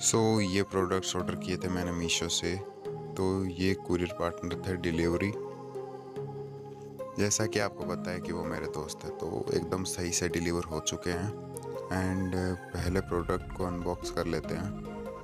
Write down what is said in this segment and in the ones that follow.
ये products order किए थे मैंने मीशो से। तो ये कुरियर पार्टनर थे डिलीवरी। जैसा कि आपको पता है कि वो मेरे दोस्त है, तो एकदम सही से डिलीवर हो चुके हैं। एंड पहले प्रोडक्ट को अनबॉक्स कर लेते हैं।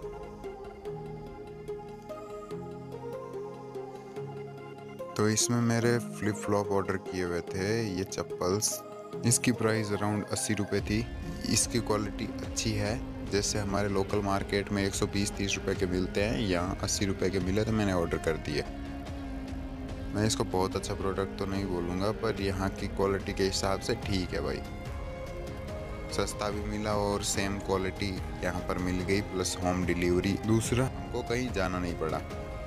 तो इसमें मेरे फ्लिप फ्लॉप ऑर्डर किए हुए थे, ये चप्पल्स। इसकी प्राइस अराउंड 80 रुपये थी। इसकी क्वालिटी अच्छी है। जैसे हमारे लोकल मार्केट में 120-30 रुपये के मिलते हैं, यहाँ 80 रुपये के मिले तो मैंने ऑर्डर कर दिए। मैं इसको बहुत अच्छा प्रोडक्ट तो नहीं बोलूँगा, पर यहाँ की क्वालिटी के हिसाब से ठीक है भाई। सस्ता भी मिला और सेम क्वालिटी यहाँ पर मिल गई, प्लस होम डिलीवरी। दूसरा, हमको कहीं जाना नहीं पड़ा।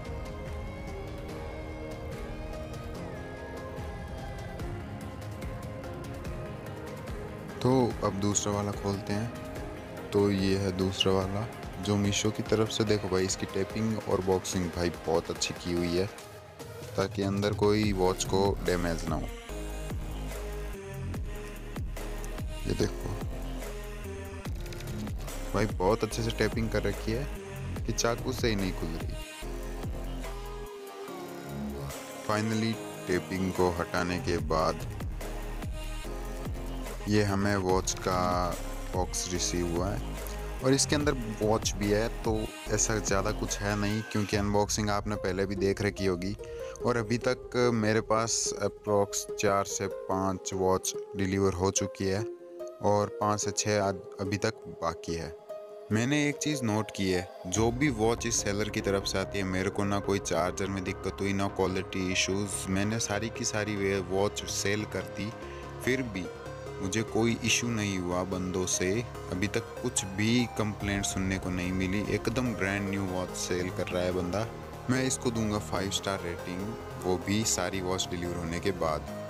तो अब दूसरा वाला खोलते हैं। तो ये है दूसरा वाला जो मीशो की तरफ से। देखो भाई, इसकी टेपिंग और बॉक्सिंग भाई बहुत अच्छी की हुई है, ताकि अंदर कोई वॉच को डैमेज ना हो। ये देखो भाई, बहुत अच्छे से टेपिंग कर रखी है कि चाकू से ही नहीं खुल रही। फाइनली टेपिंग को हटाने के बाद ये हमें वॉच का बॉक्स रिसीव हुआ है, और इसके अंदर वॉच भी है। तो ऐसा ज़्यादा कुछ है नहीं, क्योंकि अनबॉक्सिंग आपने पहले भी देख रखी होगी। और अभी तक मेरे पास अप्रॉक्स 4 से 5 वॉच डिलीवर हो चुकी है, और 5 से 6 अभी तक बाकी है। मैंने एक चीज़ नोट की है, जो भी वॉच इस सेलर की तरफ से आती है, मेरे को ना कोई चार्जर में दिक्कत हुई, ना क्वालिटी इश्यूज़। मैंने सारी की सारी वे वॉच सेल कर दी, फिर भी मुझे कोई इशू नहीं हुआ बंदों से। अभी तक कुछ भी कंप्लेंट सुनने को नहीं मिली। एकदम ब्रांड न्यू वॉच सेल कर रहा है बंदा। मैं इसको दूंगा 5 स्टार रेटिंग, वो भी सारी वॉच डिलीवर होने के बाद।